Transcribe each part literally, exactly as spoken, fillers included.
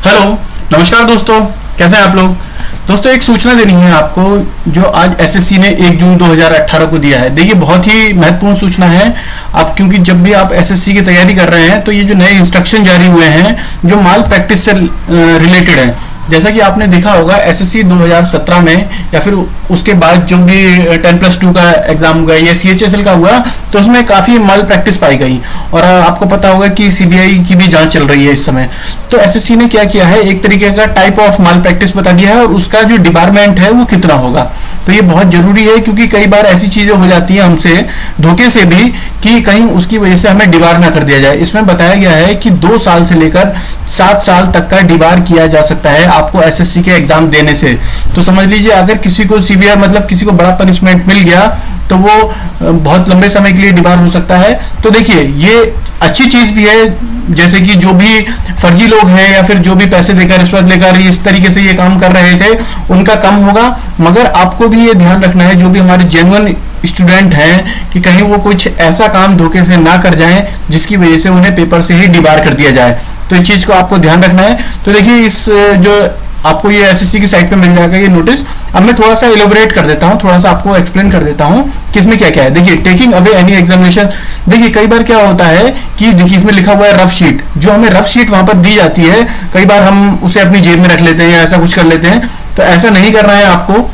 Hello, नमस्कार दोस्तों, कैसे हैं आप लोग। दोस्तों एक सूचना देनी है आपको जो आज एसएससी ने एक जून दो हज़ार अठारह को दिया है। देखिए बहुत ही महत्वपूर्ण सूचना है आप, क्योंकि जब भी आप एसएससी की तैयारी कर रहे हैं तो ये जो नए इंस्ट्रक्शन जारी हुए हैं जो माल प्रैक्टिस से रिलेटेड है, जैसा कि आपने देखा होगा एसएससी दो हज़ार सत्रह में या फिर उसके बाद जो भी टेन प्लस टू का एग्जाम हुआ या सीएचएसएल का हुआ तो उसमें काफी माल प्रैक्टिस पाई गई और आपको पता होगा कि सीबीआई की भी जांच चल रही है इस समय। तो एसएससी ने क्या किया है, एक तरीके का टाइप ऑफ माल प्रैक्टिस बता दिया है और उसका जो डिपार्टमेंट है वो कितना होगा। तो ये बहुत जरूरी है क्योंकि कई बार ऐसी चीजें हो जाती है हमसे धोखे से भी कि कहीं उसकी वजह से हमें डिबार ना कर दिया जाए। इसमें बताया गया है कि दो साल से लेकर सात साल तक का डिबार किया जा सकता है आपको एसएससी के एग्जाम देने से। तो समझ लीजिए अगर किसी को सीवियर मतलब किसी को बड़ा पनिशमेंट मिल गया तो वो बहुत लंबे समय के लिए डिबार हो सकता है। तो देखिए ये अच्छी चीज भी है, जैसे कि जो भी फर्जी लोग हैं या फिर जो भी पैसे देकर रिश्वत लेकर इस तरीके से ये काम कर रहे थे उनका कम होगा, मगर आपको भी ये ध्यान रखना है जो भी हमारे जेन्युइन स्टूडेंट हैं कि कहीं वो कुछ ऐसा काम धोखे से ना कर जाएं जिसकी वजह से उन्हें पेपर से ही डिबार कर दिया जाए। तो इस चीज को आपको ध्यान रखना है। तो देखिए इस जो आपको ये एसएससी की साइट पे मिल जाएगा ये नोटिस। अब मैं थोड़ा सा इलेबोरेट कर देता हूँ, थोड़ा सा आपको एक्सप्लेन कर देता हूँ कि इसमें क्या क्या है। देखिए टेकिंग अवे एनी एग्जामिनेशन, देखिए कई बार क्या होता है कि देखिए इसमें लिखा हुआ है रफ शीट, जो हमें रफ शीट वहां पर दी जाती है कई बार हम उसे अपनी जेब में रख लेते हैं या ऐसा कुछ कर लेते हैं। तो ऐसा नहीं करना है आपको,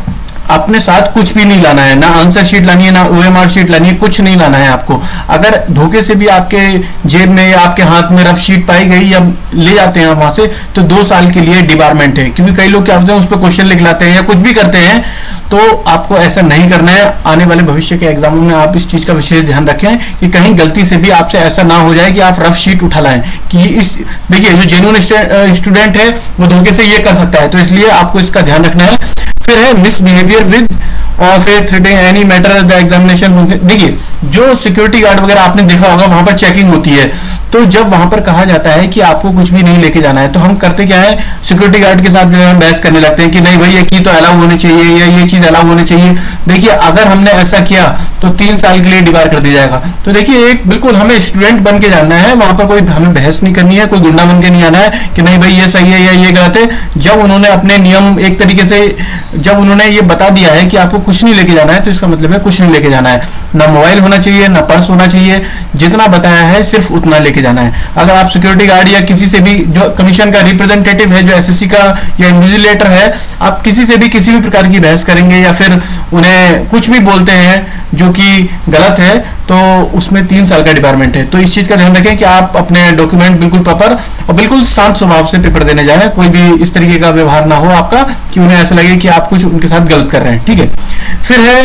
अपने साथ कुछ भी नहीं लाना है, ना आंसर शीट लानी है ना ओएमआर शीट लानी है, कुछ नहीं लाना है आपको। अगर धोखे से भी आपके जेब में या आपके हाथ में रफ शीट पाई गई या ले जाते हैं वहां से तो दो साल के लिए डिबारमेंट है। क्योंकि कई लोग क्या होते हैं उस पर क्वेश्चन लिख लाते हैं या कुछ भी करते हैं, तो आपको ऐसा नहीं करना है। आने वाले भविष्य के एग्जामों में आप इस चीज का विशेष ध्यान रखें कि कहीं गलती से भी आपसे ऐसा ना हो जाए कि आप रफ शीट उठा लाएं। कि इस देखिए जो जेन्युइन स्टूडेंट है वो धोखे से ये कर सकता है, तो इसलिए आपको इसका ध्यान रखना है। फिर है मिसबिहेवियर विद और फिर threatening any matter the examination. देखिए जो सिक्योरिटी गार्ड वगैरह आपने देखा होगा वहां पर चेकिंग होती है, तो जब वहां पर कहा जाता है कि आपको कुछ भी नहीं लेके जाना है तो हम करते क्या है, सिक्योरिटी गार्ड के साथ जो है बहस करने लगते हैं कि नहीं भाई ये की तो अलाउ होनी चाहिए या ये चीज अलाउ होनी चाहिए। देखिए अगर हमने ऐसा किया तो तीन साल के लिए डिबार कर दिया जाएगा। तो देखिए एक बिल्कुल हमें स्टूडेंट बन के जाना है, वहां पर कोई हमें बहस नहीं करनी है, कोई गुंडा बन के नहीं आना है कि नहीं भाई ये सही है या ये गलत है। जब उन्होंने अपने नियम एक तरीके से जब उन्होंने ये बता दिया है कि आपको कुछ नहीं लेके जाना है तो इसका मतलब है कुछ नहीं लेके जाना है, ना मोबाइल होना चाहिए ना पर्स होना चाहिए, जितना बताया है सिर्फ उतना लेके जाना है। अगर आप सिक्योरिटी गार्ड या किसी से भी जो कमीशन का रिप्रेजेंटेटिव है जो एसएससी का या इन्विजिलेटर है, आप किसी से भी किसी भी प्रकार की बहस करेंगे या फिर उन्हें कुछ भी बोलते हैं जो कि गलत है तो उसमें तीन साल का डिपार्टमेंट है। तो इस चीज का ध्यान रखें कि आप अपने डॉक्यूमेंट बिल्कुल प्रॉपर और बिल्कुल शांत स्वभाव से पेपर देने जाएं, कोई भी इस तरीके का व्यवहार ना हो आपका कि उन्हें ऐसा लगे कि आप कुछ उनके साथ गलत कर रहे हैं। ठीक है। फिर है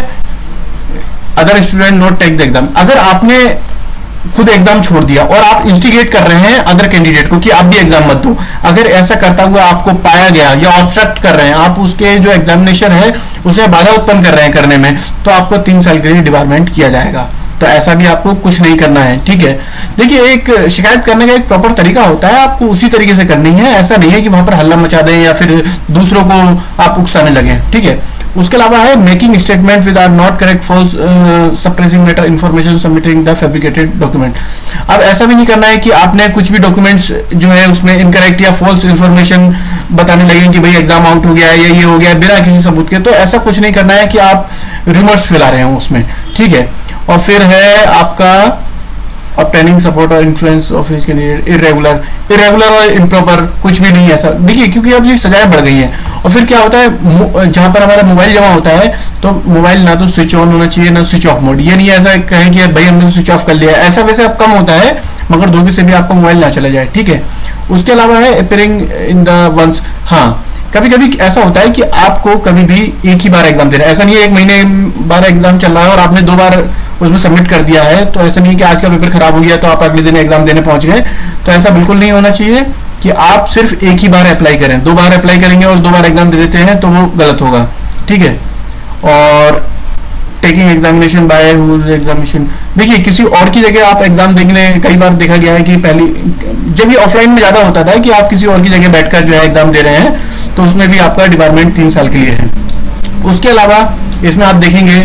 other student not take the exam. अगर आपने खुद एग्जाम छोड़ दिया और आप इंस्टिगेट कर रहे हैं अदर कैंडिडेट को कि आप भी एग्जाम मत दो, अगर ऐसा करता हुआ आपको पाया गया या ऑब्स्ट्रक्ट कर रहे हैं, आप उसके जो एग्जामिनेशन है उसे बाधा उत्पन्न कर रहे हैं करने में, तो आपको तीन साल के लिए डिबारमेंट किया जाएगा। तो ऐसा भी आपको कुछ नहीं करना है। ठीक है। देखिए एक शिकायत करने का एक प्रॉपर तरीका होता है, आपको उसी तरीके से करनी है। ऐसा नहीं है कि वहां पर हल्ला मचा दें या फिर दूसरों को आप उकसाने लगे। ठीक है। उसके अलावा है making statement with are not correct false suppressing matter information submitting the fabricated document. अब ऐसा भी नहीं करना है कि आपने कुछ भी डॉक्यूमेंट्स जो है उसमें इनकरेक्ट या फॉल्स इंफॉर्मेशन बताने लगे कि भाई एग्जाम आउट हो गया है या ये हो गया बिना किसी सबूत के। तो ऐसा कुछ नहीं करना है कि आप रिमर्स फैला रहे हो उसमें। ठीक है। और फिर है आपका obtaining सपोर्ट और influence of his candidate irregular irregular और इम्प्रॉपर कुछ भी नहीं है ऐसा। देखिए क्योंकि अब ये सजाएं बढ़ गई हैं और फिर क्या होता है जहां पर हमारा मोबाइल जमा होता है तो मोबाइल ना तो स्विच ऑन होना चाहिए ना स्विच ऑफ मोड। ये नहीं ऐसा कहें कि भाई हमने स्विच ऑफ कर लिया, ऐसा वैसे अब कम होता है मगर धोखे से भी आपको मोबाइल ना चला जाए। ठीक है। उसके अलावा है अपीयरिंग इन द वंस। हाँ कभी कभी ऐसा होता है कि आपको कभी भी एक ही बार एग्जाम देना है, ऐसा नहीं है एक महीने बार एग्जाम चल रहा है और आपने दो बार उसमें सबमिट कर दिया है, तो ऐसा नहीं है कि आज का पेपर खराब हो गया तो आप अगले दिन एग्जाम देने पहुंच गए। तो ऐसा बिल्कुल नहीं होना चाहिए कि आप सिर्फ एक ही बार अप्लाई करें, दो बार अप्लाई करेंगे और दो बार एग्जाम दे देते हैं तो वो गलत होगा। ठीक है। और टेकिंग एग्जामिनेशन बाय एग्जामिनेशन, देखिए किसी और की जगह आप एग्जाम देखने, कई बार देखा गया है कि पहली जब ये ऑफलाइन में ज्यादा होता था कि आप किसी और की जगह बैठकर जो है एग्जाम दे रहे हैं तो उसमें भी आपका डिपार्टमेंट तीन साल के लिए है। उसके अलावा इसमें आप देखेंगे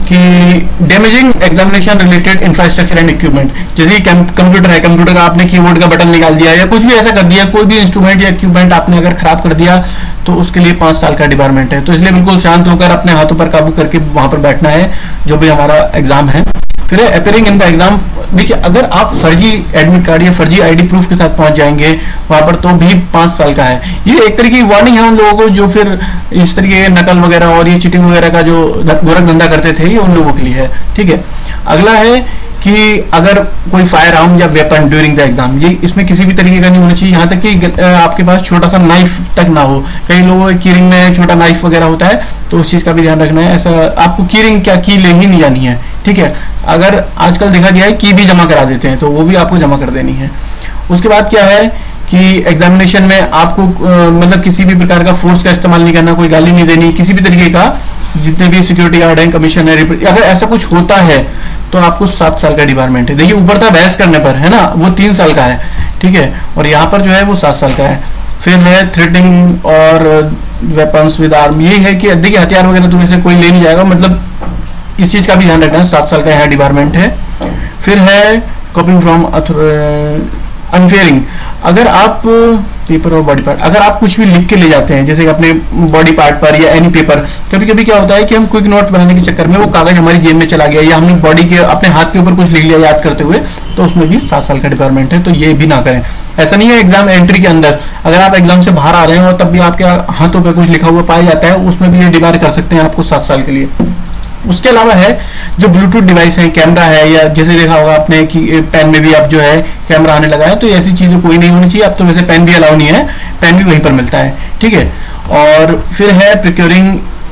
कि damaging examination related infrastructure and equipment, जैसे कंप्यूटर है, कंप्यूटर का आपने कीबोर्ड का बटन निकाल दिया या कुछ भी ऐसा कर दिया, कोई भी इंस्ट्रूमेंट या इक्विपमेंट आपने अगर खराब कर दिया तो उसके लिए पाँच साल का डिपार्टमेंट है। तो इसलिए बिल्कुल शांत होकर अपने हाथों पर काबू करके वहां पर बैठना है जो भी हमारा एग्जाम है। फिर अपेयरिंग इन द एग्जाम, देखिए अगर आप फर्जी एडमिट कार्ड या फर्जी आईडी प्रूफ के साथ पहुंच जाएंगे वहां पर तो भी पांच साल का है। ये एक तरीके की वार्निंग है उन लोगों को जो फिर इस तरीके नकल वगैरह और ये चीटिंग वगैरह का जो गोरख धंधा करते थे, ये उन लोगों के लिए है। ठीक है, अगला है कि अगर कोई फायर आर्म या वेपन ड्यूरिंग द एग्जाम, ये इसमें किसी भी तरीके का नहीं होना चाहिए, यहाँ तक कि आपके पास छोटा सा नाइफ तक ना हो। कई लोगों की रिंग में छोटा नाइफ वगैरह होता है, तो उस चीज का भी ध्यान रखना है। ऐसा आपको की रिंग क्या की ले ही नहीं जानी है। ठीक है, अगर आजकल देखा गया है की भी जमा करा देते हैं तो वो भी आपको जमा कर देनी है। उसके बाद क्या है कि एग्जामिनेशन में आपको मतलब किसी भी प्रकार का फोर्स का इस्तेमाल नहीं करना, कोई गाली नहीं देनी, किसी भी तरीके का, जितने भी सिक्योरिटी गार्ड हैं, कमीशन है, अगर ऐसा कुछ होता है तो आपको सात साल का डिपार्टमेंट है। देखिए ऊपर था बहस करने पर, है ना, वो तीन साल का है। ठीक है, और यहाँ पर जो है वो सात साल का है। फिर है थ्रेटिंग और वेपन्स विद आर्म, ये है कि देखिए हथियार वगैरह तुम्हें से कोई ले नहीं जाएगा, मतलब इस चीज का भी ध्यान रखना है, सात साल का यहाँ डिपार्टमेंट है। फिर है कॉपिंग फ्रॉम अनफेयरिंग, अगर आप पेपर और बॉडी पार्ट, अगर आप कुछ भी लिख के ले जाते हैं जैसे कि अपने बॉडी पार्ट पर या एनी पेपर, कभी कभी क्या होता है कि हम क्विक नोट बनाने के चक्कर में वो कागज हमारी जेब में चला गया या हमने बॉडी के अपने हाथ के ऊपर कुछ लिख लिया याद करते हुए, तो उसमें भी सात साल का डिपार्टमेंट है। तो ये भी ना करें। ऐसा नहीं है एग्जाम एंट्री के अंदर अगर आप एग्जाम से बाहर आ रहे हैं और तब भी आपके हाथों पर कुछ लिखा हुआ पाया जाता है, उसमें भी ये डिबार कर सकते हैं आपको सात साल के लिए। उसके अलावा है जो ब्लूटूथ डिवाइस है, कैमरा है, या जैसे देखा होगा आपने कि पेन में भी अब जो है कैमरा आने लगा है, तो ऐसी चीजें कोई नहीं होनी चाहिए। अब तो वैसे पेन भी अलाउ नहीं है, पेन भी वहीं पर मिलता है। ठीक है, और फिर है procuring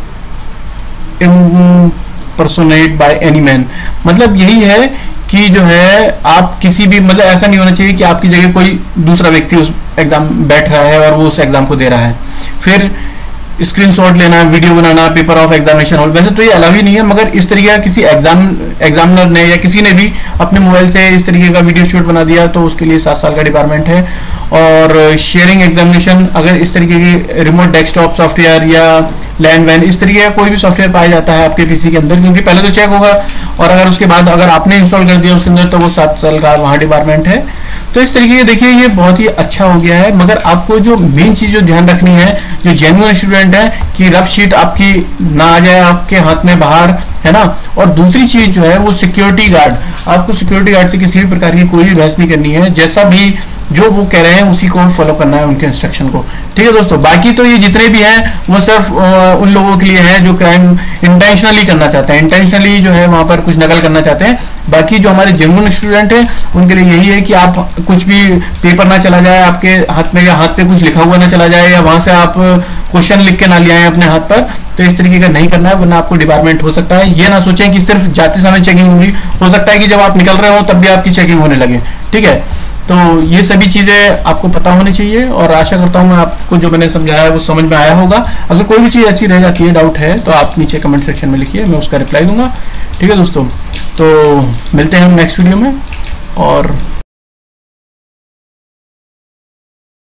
impersonate by any man, मतलब यही है कि जो है आप किसी भी, मतलब ऐसा नहीं होना चाहिए कि आपकी जगह कोई दूसरा व्यक्ति उस एग्जाम बैठ रहा है और वो उस एग्जाम को दे रहा है। फिर स्क्रीनशॉट लेना, वीडियो बनाना पेपर ऑफ एग्जामिनेशन हॉल, वैसे तो ये अलाउ ही नहीं है, मगर इस तरीके का किसी एग्जाम एग्जामिनर ने या किसी ने भी अपने मोबाइल से इस तरीके का वीडियो शूट बना दिया तो उसके लिए सात साल का डिपार्टमेंट है। और शेयरिंग एग्जामिनेशन, अगर इस तरीके की रिमोट डेस्कटॉप सॉफ्टवेयर या लैंड वैन इस तरीके का कोई भी सॉफ्टवेयर पाया जाता है आपके पीसी के अंदर, क्योंकि पहले तो चेक होगा और अगर उसके बाद अगर आपने इंस्टॉल कर दिया उसके अंदर तो वो सात साल का वहाँ डिपार्टमेंट है। तो इस तरीके के देखिए ये बहुत ही अच्छा हो गया है, मगर आपको जो मेन चीज जो ध्यान रखनी है, जो जेन्युइन स्टूडेंट है, कि रफ शीट आपकी ना आ जाए आपके हाथ में बाहर, है ना। और दूसरी चीज जो है वो सिक्योरिटी गार्ड, आपको सिक्योरिटी गार्ड से किसी भी प्रकार की कोई भी बहस नहीं करनी है, जैसा भी जो वो कह रहे हैं उसी को फॉलो करना है, उनके इंस्ट्रक्शन को। ठीक है दोस्तों, बाकी तो ये जितने भी हैं वो सिर्फ उन लोगों के लिए है जो क्राइम इंटेंशनली करना चाहते हैं, इंटेंशनली जो है वहां पर कुछ नकल करना चाहते हैं। बाकी जो हमारे जेन्युइन स्टूडेंट हैं उनके लिए यही है कि आप कुछ भी पेपर ना चला जाए आपके हाथ में, या हाथ पे कुछ लिखा हुआ ना चला जाए, या वहां से आप क्वेश्चन लिख के ना ले आए अपने हाथ पर, तो इस तरीके का नहीं करना है, वरना आपको डिपार्टमेंट हो सकता है। ये ना सोचें कि सिर्फ जाते समय चेकिंग होगी, हो सकता है कि जब आप निकल रहे हो तब भी आपकी चेकिंग होने लगे। ठीक है, तो ये सभी चीजें आपको पता होनी चाहिए और आशा करता हूँ मैं आपको जो मैंने समझाया है वो समझ में आया होगा। अगर कोई भी चीज ऐसी रह जाती है, डाउट है, तो आप नीचे कमेंट सेक्शन में लिखिए, मैं उसका रिप्लाई दूंगा। ठीक है दोस्तों, तो मिलते हैं हम नेक्स्ट वीडियो में और